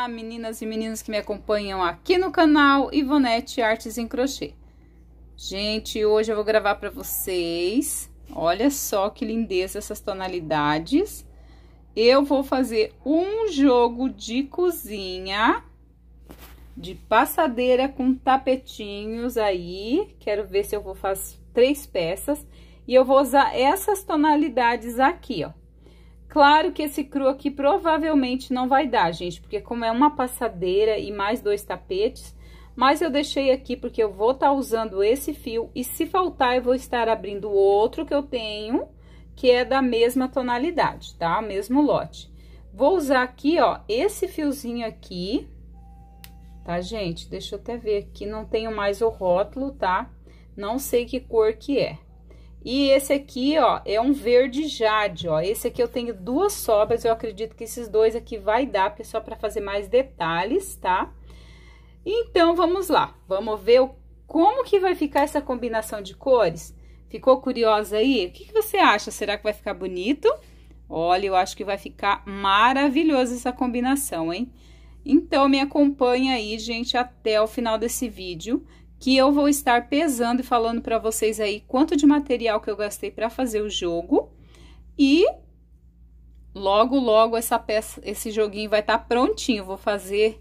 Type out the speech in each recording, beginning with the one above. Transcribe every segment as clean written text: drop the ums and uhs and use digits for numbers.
Olá, meninas e meninos que me acompanham aqui no canal Ivonete Artes em Crochê. Gente, hoje eu vou gravar para vocês, olha só que lindeza essas tonalidades. Eu vou fazer um jogo de cozinha, de passadeira com tapetinhos aí. Quero ver se eu vou fazer 3 peças. E eu vou usar essas tonalidades aqui, ó. Claro que esse cru aqui provavelmente não vai dar, gente, porque como é uma passadeira e mais 2 tapetes, mas eu deixei aqui porque eu vou estar usando esse fio e se faltar eu vou estar abrindo outro que eu tenho, que é da mesma tonalidade, tá? Mesmo lote. Vou usar aqui, ó, esse fiozinho aqui, tá, gente? Deixa eu até ver aqui, não tenho mais o rótulo, tá? Não sei que cor que é. E esse aqui, ó, é um verde jade, ó. Esse aqui eu tenho 2 sobras, eu acredito que esses 2 aqui vai dar, porque é só pra fazer mais detalhes, tá? Então, vamos lá. Vamos ver como que vai ficar essa combinação de cores. Ficou curiosa aí? O que você acha? Será que vai ficar bonito? Olha, eu acho que vai ficar maravilhosa essa combinação, hein? Então, me acompanha aí, gente, até o final desse vídeo, que eu vou estar pesando e falando para vocês aí quanto de material que eu gastei para fazer o jogo. E logo, logo esse joguinho vai estar prontinho. Vou fazer,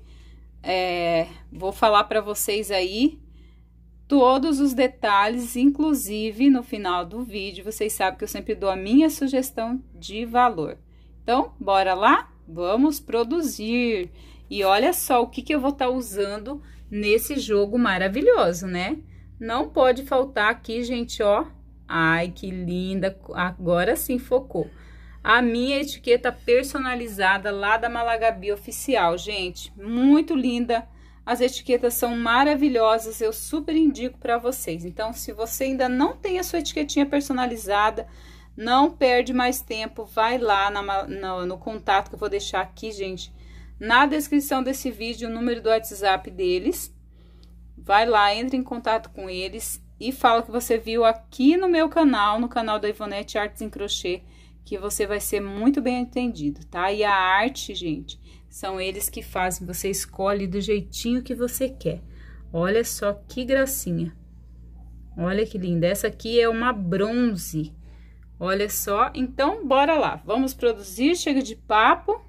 vou falar para vocês aí todos os detalhes, inclusive no final do vídeo. Vocês sabem que eu sempre dou a minha sugestão de valor. Então, bora lá? Vamos produzir! E olha só o que eu vou estar usando nesse jogo maravilhoso, né? Não pode faltar aqui, gente, ó. Ai, que linda! Agora sim focou. A minha etiqueta personalizada lá da Malagabi Oficial, gente. Muito linda. As etiquetas são maravilhosas, eu super indico para vocês. Então, se você ainda não tem a sua etiquetinha personalizada, não perde mais tempo, vai lá no contato que eu vou deixar aqui, gente. Na descrição desse vídeo, o número do WhatsApp deles. Vai lá, entre em contato com eles e fala que você viu aqui no meu canal, no canal da Ivonete Artes em Crochê, que você vai ser muito bem atendido, tá? E a arte, gente, são eles que fazem, você escolhe do jeitinho que você quer. Olha só que gracinha. Olha que linda. Essa aqui é uma bronze. Olha só. Então, bora lá. Vamos produzir, chega de papo.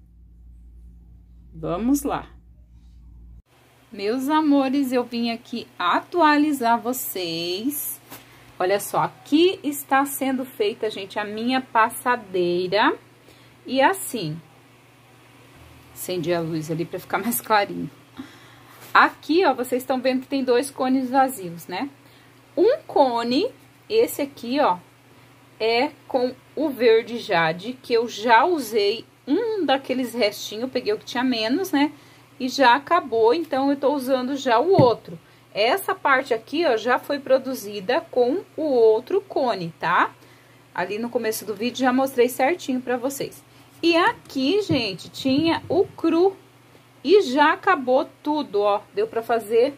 Vamos lá. Meus amores, eu vim aqui atualizar vocês. Olha só, aqui está sendo feita, gente, a minha passadeira. E assim, acendi a luz ali para ficar mais clarinho. Aqui, ó, vocês estão vendo que tem 2 cones vazios, né? Um cone, esse aqui, ó, é com o verde jade, que eu já usei um daqueles restinhos, eu peguei o que tinha menos, né? E já acabou, então eu tô usando já o outro. Essa parte aqui, ó, já foi produzida com o outro cone, tá? Ali no começo do vídeo já mostrei certinho pra vocês. E aqui, gente, tinha o cru e já acabou tudo, ó. Deu pra fazer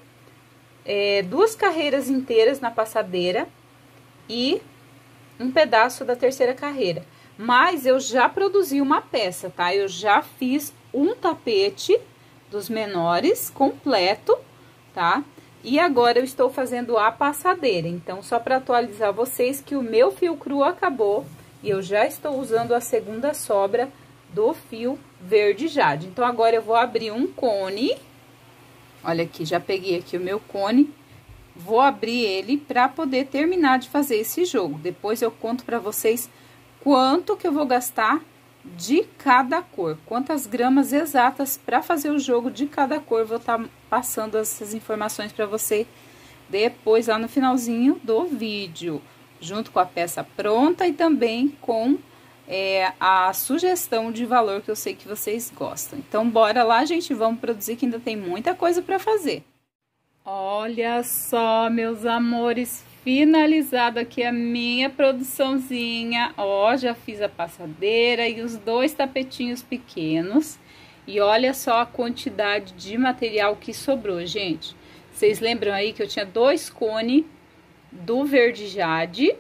2 carreiras inteiras na passadeira e um pedaço da 3ª carreira. Mas eu já produzi uma peça, tá? Eu já fiz um tapete dos menores completo, tá? E agora eu estou fazendo a passadeira. Então, só para atualizar vocês que o meu fio cru acabou e eu já estou usando a 2ª sobra do fio verde jade. Então, agora eu vou abrir um cone. Olha aqui, já peguei aqui o meu cone. Vou abrir ele para poder terminar de fazer esse jogo. Depois eu conto para vocês quanto que eu vou gastar de cada cor, quantas gramas exatas para fazer o jogo de cada cor. Vou estar passando essas informações para você depois lá no finalzinho do vídeo, junto com a peça pronta e também com a sugestão de valor que eu sei que vocês gostam. Então, bora lá, gente, vamos produzir que ainda tem muita coisa para fazer. Olha só, meus amores, finalizado aqui a minha produçãozinha, ó, já fiz a passadeira e os 2 tapetinhos pequenos. E olha só a quantidade de material que sobrou, gente. Vocês lembram aí que eu tinha 2 cones do verde jade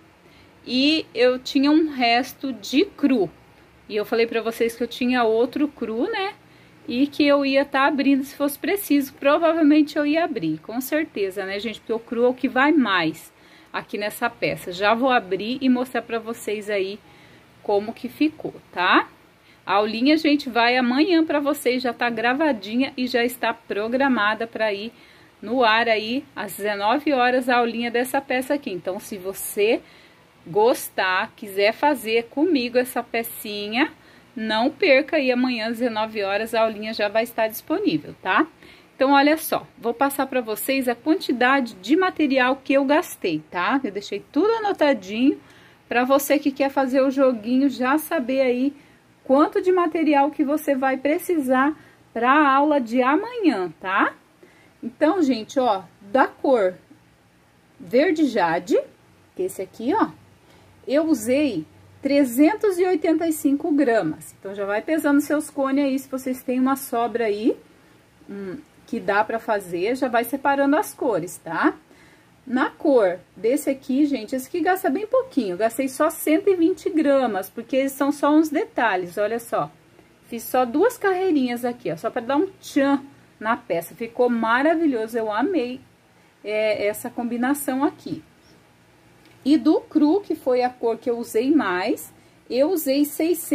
e eu tinha um resto de cru. E eu falei pra vocês que eu tinha outro cru, né? e que eu ia estar abrindo se fosse preciso. Provavelmente eu ia abrir, com certeza, né, gente? Porque o cru é o que vai mais aqui nessa peça. Já vou abrir e mostrar pra vocês aí como que ficou, tá? A aulinha, gente, vai amanhã pra vocês, já tá gravadinha e já está programada pra ir no ar aí às 19 horas a aulinha dessa peça aqui. Então, se você gostar, quiser fazer comigo essa pecinha, não perca aí amanhã às 19 horas a aulinha já vai estar disponível, tá? Então, olha só, vou passar para vocês a quantidade de material que eu gastei, tá? Eu deixei tudo anotadinho para você que quer fazer o joguinho já saber aí quanto de material que você vai precisar para a aula de amanhã, tá? Então, gente, ó, da cor verde jade, que esse aqui, ó, eu usei 385 gramas. Então, já vai pesando seus cones aí, se vocês têm uma sobra aí, que dá pra fazer, já vai separando as cores, tá? Na cor desse aqui, gente, esse aqui gasta bem pouquinho, gastei só 120 gramas, porque eles são só uns detalhes, olha só. Fiz só 2 carreirinhas aqui, ó, só pra dar um tchan na peça. Ficou maravilhoso, eu amei essa combinação aqui. E do cru, que foi a cor que eu usei mais, eu usei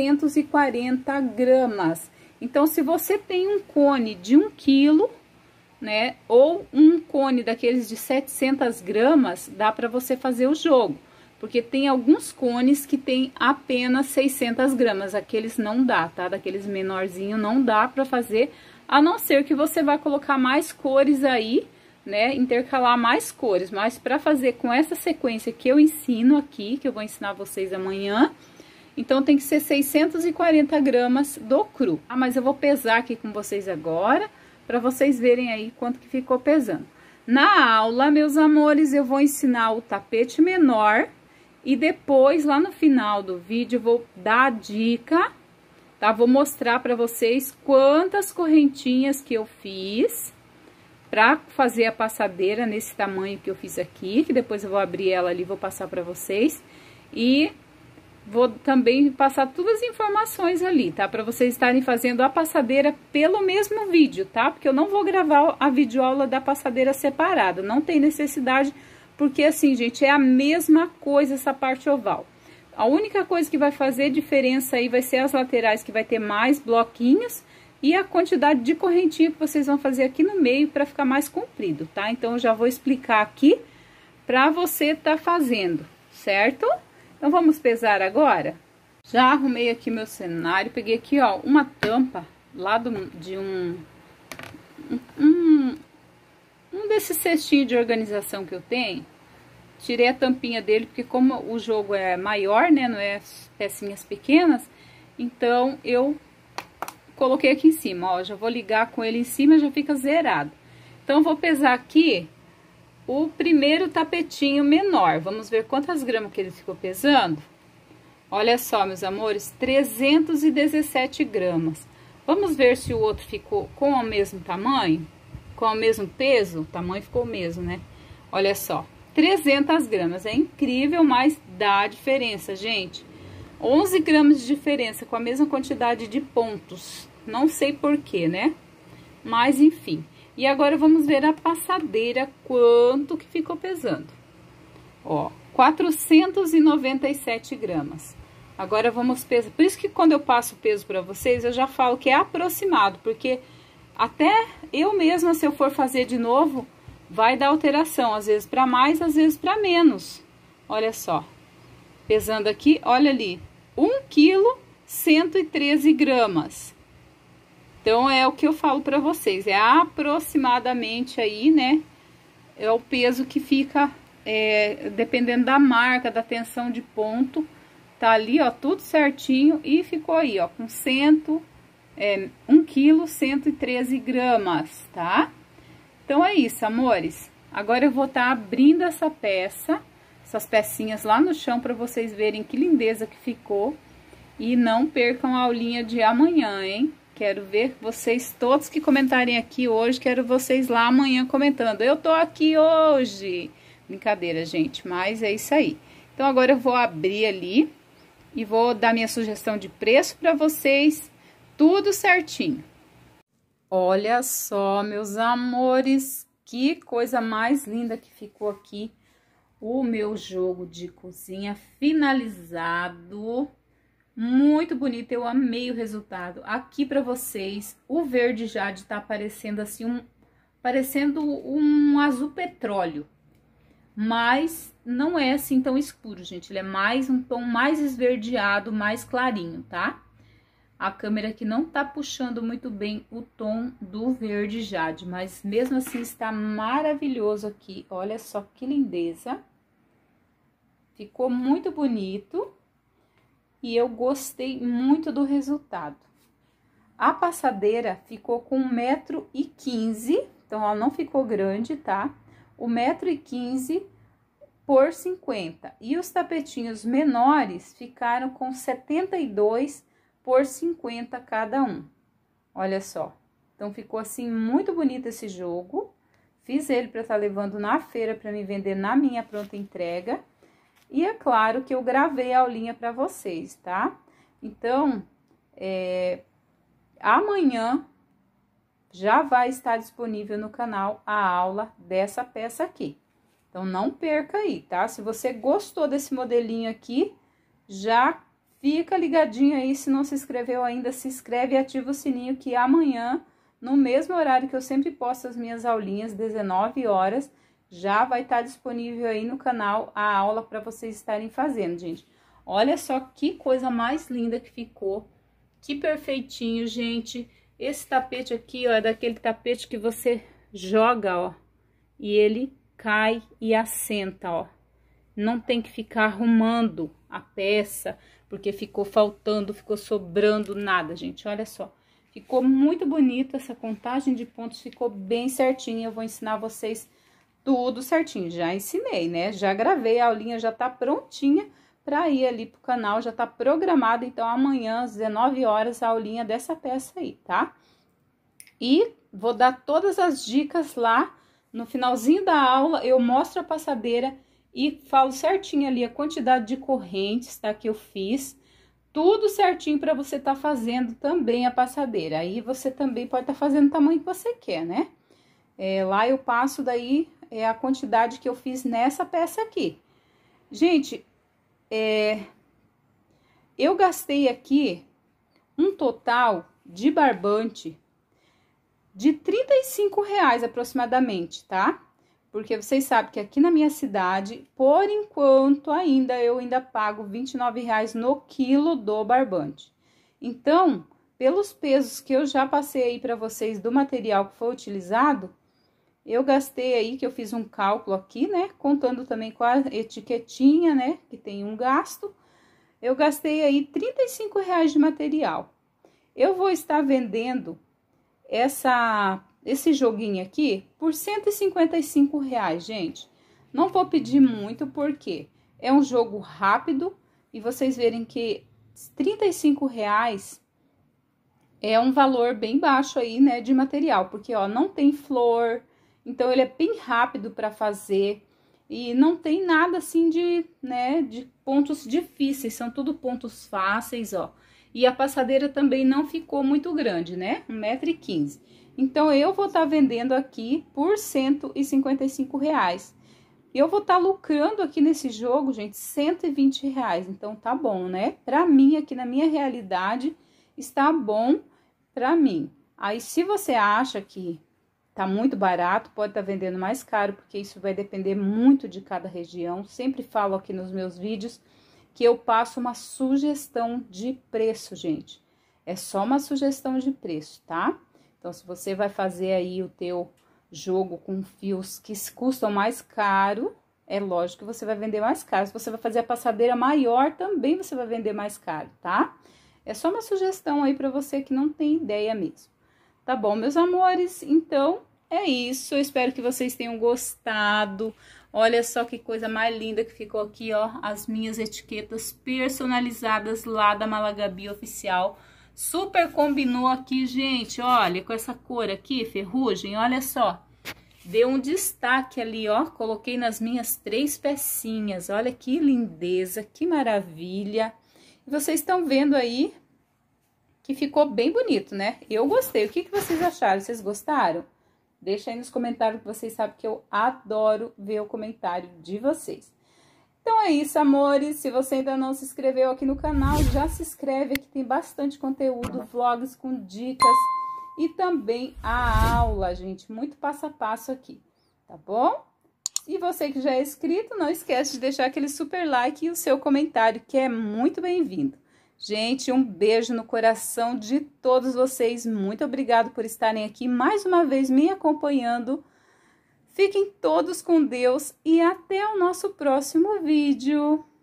640 gramas. Então, se você tem um cone de 1 quilo, né, ou um cone daqueles de 700 gramas, dá pra você fazer o jogo. Porque tem alguns cones que tem apenas 600 gramas, aqueles não dá, tá? Daqueles menorzinhos não dá pra fazer, a não ser que você vai colocar mais cores aí, né, intercalar mais cores. Mas para fazer com essa sequência que eu ensino aqui, que eu vou ensinar vocês amanhã, então tem que ser 640 gramas do cru. Ah, mas eu vou pesar aqui com vocês agora, para vocês verem aí quanto que ficou pesando. Na aula, meus amores, eu vou ensinar o tapete menor e depois, lá no final do vídeo, eu vou dar a dica, tá? Vou mostrar para vocês quantas correntinhas que eu fiz pra fazer a passadeira nesse tamanho que eu fiz aqui, que depois eu vou abrir ela ali e vou passar pra vocês. E vou também passar todas as informações ali, tá? Pra vocês estarem fazendo a passadeira pelo mesmo vídeo, tá? Porque eu não vou gravar a videoaula da passadeira separada, não tem necessidade, porque assim, gente, é a mesma coisa essa parte oval. A única coisa que vai fazer diferença aí vai ser as laterais, que vai ter mais bloquinhos, e a quantidade de correntinha que vocês vão fazer aqui no meio para ficar mais comprido, tá? Então, eu já vou explicar aqui para você tá fazendo, certo? Então, vamos pesar agora? Já arrumei aqui meu cenário, peguei aqui, ó, uma tampa lá de um desses cestinhos de organização que eu tenho. Tirei a tampinha dele, porque como o jogo é maior, né, não é pecinhas pequenas, então eu coloquei aqui em cima, ó, já vou ligar com ele em cima, já fica zerado. Então, vou pesar aqui o primeiro tapetinho menor. Vamos ver quantas gramas que ele ficou pesando. Olha só, meus amores, 317 gramas. Vamos ver se o outro ficou com o mesmo tamanho, com o mesmo peso. O tamanho ficou o mesmo, né? Olha só, 300 gramas. É incrível, mas dá diferença, gente. 11 gramas de diferença com a mesma quantidade de pontos. Não sei porquê, né? Mas, enfim. E agora, vamos ver a passadeira, quanto que ficou pesando. Ó, 497 gramas. Agora, vamos pesar. Por isso que quando eu passo o peso pra vocês, eu já falo que é aproximado. Porque até eu mesma, se eu for fazer de novo, vai dar alteração. Às vezes pra mais, às vezes pra menos. Olha só. Pesando aqui, olha ali, 1 quilo, 113 gramas. Então, é o que eu falo pra vocês, é aproximadamente aí, né, é o peso que fica, dependendo da marca, da tensão de ponto, tá ali, ó, tudo certinho, e ficou aí, ó, com 1 quilo, 113 gramas, tá? Então, é isso, amores. Agora, eu vou estar abrindo essa peça, essas pecinhas lá no chão, para vocês verem que lindeza que ficou. E não percam a aulinha de amanhã, hein? Quero ver vocês todos que comentarem aqui hoje, quero vocês lá amanhã comentando. Eu tô aqui hoje. Brincadeira, gente, mas é isso aí. Então, agora eu vou abrir ali e vou dar minha sugestão de preço para vocês, tudo certinho. Olha só, meus amores, que coisa mais linda que ficou aqui o meu jogo de cozinha finalizado. Muito bonito, eu amei o resultado. Aqui pra vocês, o verde jade tá aparecendo assim, parecendo um azul petróleo. Mas não é assim tão escuro, gente. Ele é mais um tom mais esverdeado, mais clarinho, tá? A câmera aqui não tá puxando muito bem o tom do verde jade, mas mesmo assim está maravilhoso aqui. Olha só que lindeza. Ficou muito bonito e eu gostei muito do resultado. A passadeira ficou com 1,15 m, então ela não ficou grande, tá? 1,15 m por 50. E os tapetinhos menores ficaram com 72 por 50 cada um. Olha só. Então, ficou assim muito bonito esse jogo. Fiz ele para estar levando na feira para me vender na minha pronta entrega. E é claro que eu gravei a aulinha para vocês, tá? Então, amanhã já vai estar disponível no canal a aula dessa peça aqui. Então, não perca aí, tá? Se você gostou desse modelinho aqui, já fica ligadinho aí. Se não se inscreveu ainda, se inscreve e ativa o sininho que amanhã, no mesmo horário que eu sempre posto as minhas aulinhas, 19 horas, já vai estar disponível aí no canal a aula para vocês estarem fazendo, gente. Olha só que coisa mais linda que ficou. Que perfeitinho, gente. Esse tapete aqui, ó, é daquele tapete que você joga, ó, e ele cai e assenta, ó. Não tem que ficar arrumando a peça, porque ficou faltando, ficou sobrando nada, gente. Olha só. Ficou muito bonito essa contagem de pontos, ficou bem certinha. Eu vou ensinar vocês tudo certinho. Já ensinei, né? Já gravei, a aulinha já tá prontinha para ir ali pro canal, já tá programada. Então, amanhã, às 19 horas, a aulinha dessa peça aí, tá? E vou dar todas as dicas lá. No finalzinho da aula, eu mostro a passadeira e falo certinho ali a quantidade de correntes, tá? Que eu fiz. Tudo certinho para você tá fazendo também a passadeira. Aí, você também pode tá fazendo o tamanho que você quer, né? Lá eu passo daí a quantidade que eu fiz nessa peça aqui. Gente, eu gastei aqui um total de barbante de R$35 aproximadamente, tá? Porque vocês sabem que aqui na minha cidade, por enquanto eu ainda pago R$29 no quilo do barbante. Então, pelos pesos que eu já passei aí para vocês do material que foi utilizado, eu gastei aí, que eu fiz um cálculo aqui, né? Contando também com a etiquetinha, né? Que tem um gasto. Eu gastei aí R$35 de material. Eu vou estar vendendo esse joguinho aqui por R$155, gente. Não vou pedir muito, porque é um jogo rápido. E vocês verem que R$35 é um valor bem baixo aí, né? De material. Porque, ó, não tem flor. Então, ele é bem rápido para fazer e não tem nada assim de pontos difíceis, são tudo pontos fáceis, ó. E a passadeira também não ficou muito grande, né? 1,15 m. Então, eu vou estar vendendo aqui por R$155. Eu vou estar lucrando aqui nesse jogo, gente, R$120. Então, tá bom, né? Pra mim, aqui na minha realidade, está bom pra mim. Aí, se você acha que tá muito barato, pode estar vendendo mais caro, porque isso vai depender muito de cada região. Sempre falo aqui nos meus vídeos que eu passo uma sugestão de preço, gente. É só uma sugestão de preço, tá? Então, se você vai fazer aí o teu jogo com fios que custam mais caro, é lógico que você vai vender mais caro. Se você vai fazer a passadeira maior, também você vai vender mais caro, tá? É só uma sugestão aí pra você que não tem ideia mesmo. Tá bom, meus amores? Então, é isso. Eu espero que vocês tenham gostado. Olha só que coisa mais linda que ficou aqui, ó. As minhas etiquetas personalizadas lá da Malagabi Oficial. Super combinou aqui, gente. Olha, com essa cor aqui, ferrugem, olha só. Deu um destaque ali, ó. Coloquei nas minhas 3 pecinhas. Olha que lindeza, que maravilha. E vocês estão vendo aí que ficou bem bonito, né? Eu gostei. O que vocês acharam? Vocês gostaram? Deixa aí nos comentários, que vocês sabem que eu adoro ver o comentário de vocês. Então é isso, amores. Se você ainda não se inscreveu aqui no canal, já se inscreve. Aqui tem bastante conteúdo, vlogs com dicas e também a aula, gente. Muito passo a passo aqui, tá bom? E você que já é inscrito, não esquece de deixar aquele super like e o seu comentário, que é muito bem-vindo. Gente, um beijo no coração de todos vocês. Muito obrigado por estarem aqui mais uma vez me acompanhando. Fiquem todos com Deus e até o nosso próximo vídeo.